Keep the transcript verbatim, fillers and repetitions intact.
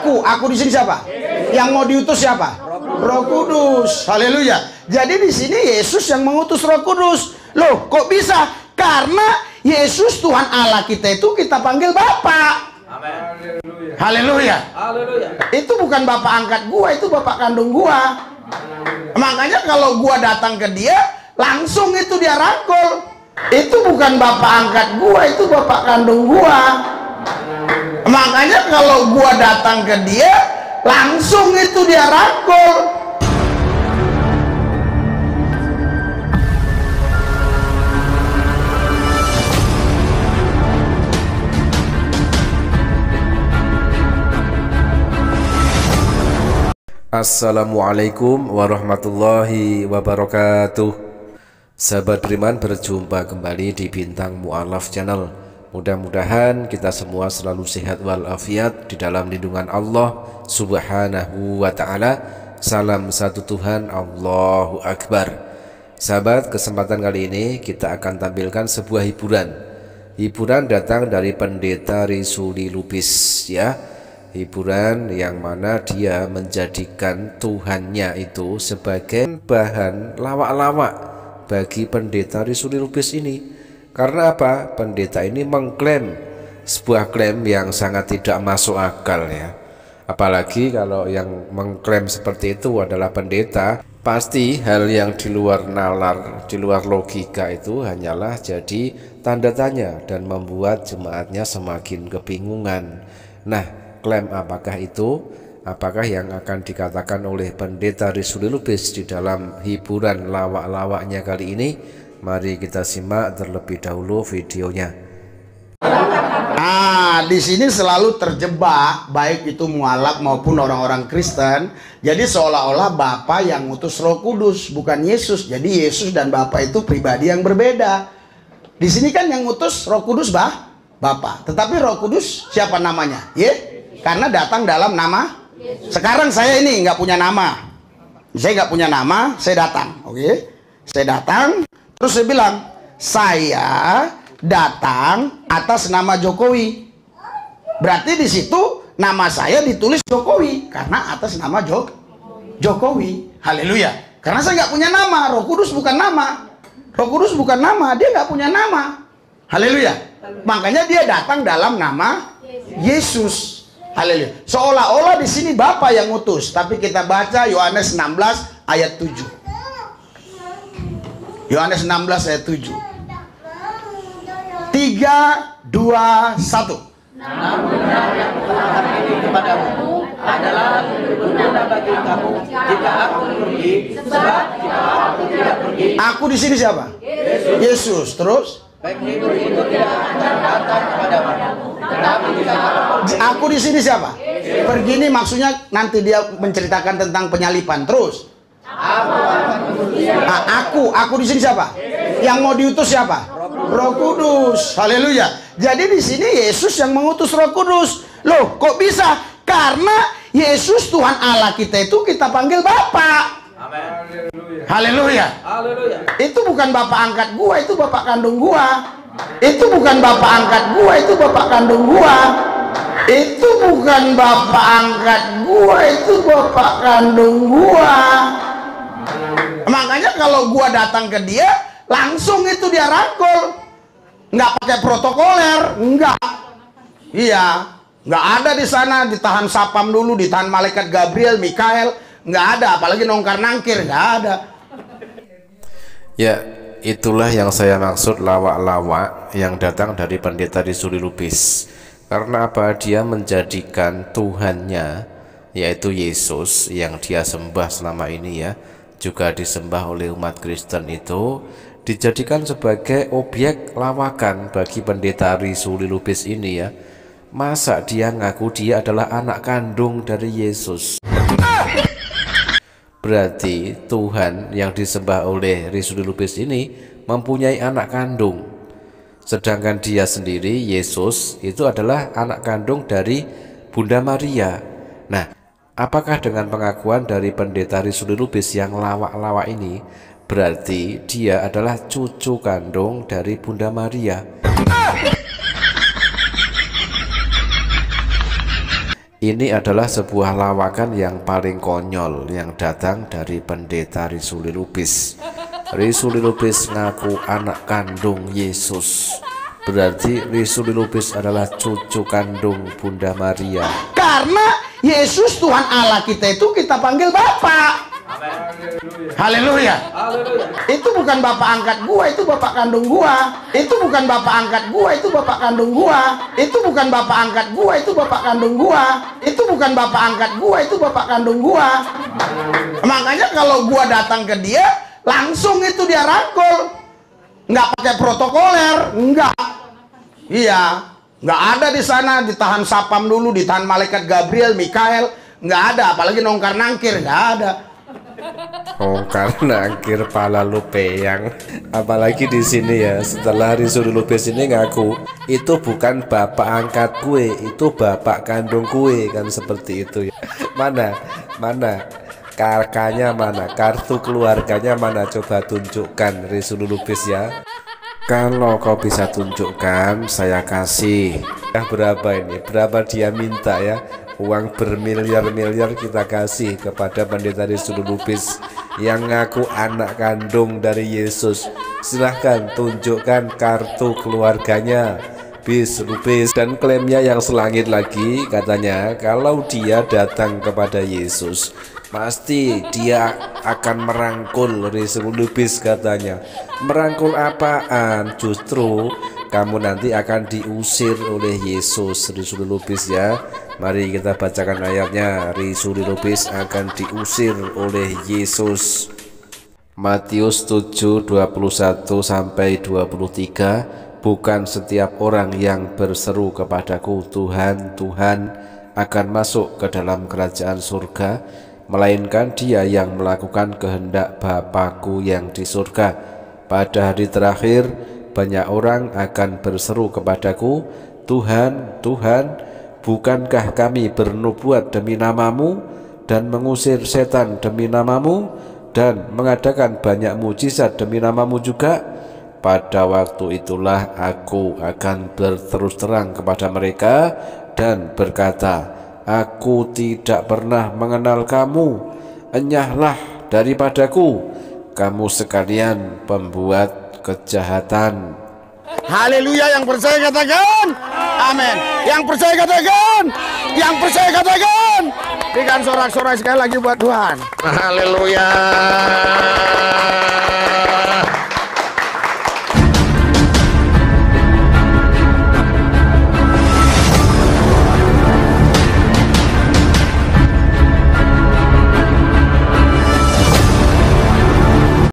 Aku, aku di sini siapa? Yang mau diutus siapa? Roh Kudus. Haleluya. Jadi di sini Yesus yang mengutus Roh Kudus. Loh, kok bisa? Karena Yesus Tuhan Allah kita itu kita panggil Bapa. Haleluya. Itu bukan bapak angkat gua, itu bapak kandung gua. Makanya kalau gua datang ke dia, langsung itu dia rangkul. Itu bukan bapak angkat gua, itu bapak kandung gua. Makanya kalau gua datang ke dia, langsung itu dia rangkul. Assalamualaikum warahmatullahi wabarakatuh. Sahabat beriman, berjumpa kembali di Bintang Mu'alaf Channel. Mudah-mudahan kita semua selalu sehat walafiat di dalam lindungan Allah Subhanahu wa ta'ala. Salam satu Tuhan, Allahu Akbar. Sahabat, kesempatan kali ini kita akan tampilkan sebuah hiburan. Hiburan datang dari Pendeta Risuli Lubis, ya. Hiburan yang mana dia menjadikan Tuhannya itu sebagai bahan lawak-lawak bagi Pendeta Risuli Lubis ini. Karena apa? Pendeta ini mengklaim sebuah klaim yang sangat tidak masuk akal, ya. Apalagi kalau yang mengklaim seperti itu adalah pendeta, pasti hal yang di luar nalar, di luar logika itu hanyalah jadi tanda tanya dan membuat jemaatnya semakin kebingungan. Nah, klaim apakah itu? Apakah yang akan dikatakan oleh Pendeta Risuli Lubis di dalam hiburan lawak-lawaknya kali ini? Mari kita simak terlebih dahulu videonya. Ah, di sini selalu terjebak baik itu mualaf maupun orang-orang Kristen. Jadi seolah-olah Bapa yang ngutus Roh Kudus, bukan Yesus. Jadi Yesus dan Bapa itu pribadi yang berbeda. Di sini kan yang ngutus Roh Kudus bah, Bapa. Tetapi Roh Kudus siapa namanya? Ye? Karena datang dalam nama. Sekarang saya ini nggak punya nama. Saya nggak punya nama, saya datang. Oke, saya datang, terus saya bilang, saya datang atas nama Jokowi. Berarti di situ nama saya ditulis Jokowi karena atas nama Jok Jokowi. Haleluya. Karena saya nggak punya nama. Roh Kudus bukan nama. Roh Kudus bukan nama. Dia nggak punya nama. Haleluya. Makanya dia datang dalam nama Yesus. Haleluya. Seolah-olah di sini Bapa yang ngutus, tapi kita baca Yohanes enam belas ayat tujuh. Yohanes enam belas ayat tujuh. tiga, dua, satu. Namun benar yang Tuhan ini kepadamu adalah berguna bagi kamu jika aku pergi, sebab jika aku tidak pergi. Aku di sini siapa? Yesus. Yesus. Terus? Baik itu itu tidak akan datang kepadamu. Tetapi jika aku di sini siapa? Yesus. Pergi ini maksudnya nanti dia menceritakan tentang penyalipan. Terus? Aku akan kemudian. Nah, aku, aku di sini siapa? Yesus. Yang mau diutus siapa? Roh Kudus. Haleluya. Jadi di sini Yesus yang mengutus Roh Kudus. Loh, kok bisa? Karena Yesus Tuhan Allah kita itu kita panggil Bapa. Amin. Haleluya. Haleluya. Itu bukan bapak angkat gua, itu bapak kandung gua. Itu bukan bapak angkat gua, itu bapak kandung gua. Itu bukan bapak angkat gua, itu bapak kandung gua. Makanya kalau gua datang ke dia, langsung itu dia rangkul. Nggak pakai protokoler, enggak. Iya, nggak ada di sana ditahan sapam dulu, ditahan malaikat Gabriel, Mikael, nggak ada. Apalagi nongkar nangkir, nggak ada. Ya, itulah yang saya maksud lawak-lawak yang datang dari Pendeta Risuli Lubis. Karena apa? Dia menjadikan Tuhannya, yaitu Yesus yang dia sembah selama ini, ya, juga disembah oleh umat Kristen itu, dijadikan sebagai objek lawakan bagi Pendeta Risuli Lubis ini, ya. Masa dia ngaku dia adalah anak kandung dari Yesus? Berarti Tuhan yang disembah oleh Risuli Lubis ini mempunyai anak kandung. Sedangkan dia sendiri, Yesus, itu adalah anak kandung dari Bunda Maria. Nah, apakah dengan pengakuan dari Pendeta Risuli Lubis yang lawak-lawak ini, berarti dia adalah cucu kandung dari Bunda Maria? Ini adalah sebuah lawakan yang paling konyol yang datang dari pendeta Risuli Lubis. Risuli Lubis ngaku anak kandung Yesus. Berarti Risuli Lubis adalah cucu kandung Bunda Maria. Karena Yesus Tuhan Allah kita itu kita panggil Bapa. Haleluya. Itu bukan bapak angkat gua, itu bapak kandung gua. Itu bukan bapak angkat gua, itu bapak kandung gua. Itu bukan bapak angkat gua, itu bapak kandung gua. Itu bukan bapak angkat gua, itu bapak kandung gua. Makanya kalau gua datang ke dia, langsung itu dia rangkul. Nggak pakai protokoler, enggak. Iya, nggak ada di sana ditahan sapam dulu, ditahan malaikat Gabriel, Mikael, nggak ada. Apalagi nongkar nangkir, nggak ada. Nongkar nangkir pala lu peyang. Apalagi di sini ya, setelah Risuli Lubis ini ngaku itu bukan bapak angkat gue, itu bapak kandung gue, kan seperti itu ya. Mana, mana karkanya, mana kartu keluarganya, mana coba tunjukkan Risuli Lubis ya. Kalau kau bisa tunjukkan, saya kasih. Ya berapa ini? Berapa dia minta ya? Uang bermiliar-miliar kita kasih kepada pendeta Risuli Lubis yang ngaku anak kandung dari Yesus. Silahkan tunjukkan kartu keluarganya, Bis Lubis. Dan klaimnya yang selangit lagi, katanya kalau dia datang kepada Yesus pasti dia akan merangkul Risuli Lubis, katanya. Merangkul apaan? Justru kamu nanti akan diusir oleh Yesus, Risuli Lubis ya. Mari kita bacakan ayatnya. Risuli Lubis akan diusir oleh Yesus. Matius tujuh dua puluh satu sampai dua puluh tiga. Bukan setiap orang yang berseru kepadaku Tuhan, Tuhan akan masuk ke dalam kerajaan surga, melainkan dia yang melakukan kehendak Bapakku yang di surga. Pada hari terakhir banyak orang akan berseru kepadaku, Tuhan, Tuhan, bukankah kami bernubuat demi namamu dan mengusir setan demi namamu dan mengadakan banyak mujizat demi namamu juga? Pada waktu itulah aku akan berterus terang kepada mereka dan berkata, aku tidak pernah mengenal kamu, enyahlah daripadaku, kamu sekalian pembuat kejahatan. Haleluya, yang percaya katakan amin. Yang percaya katakan, yang percaya katakan. Berikan sorak-sorai sekali lagi buat Tuhan. Haleluya.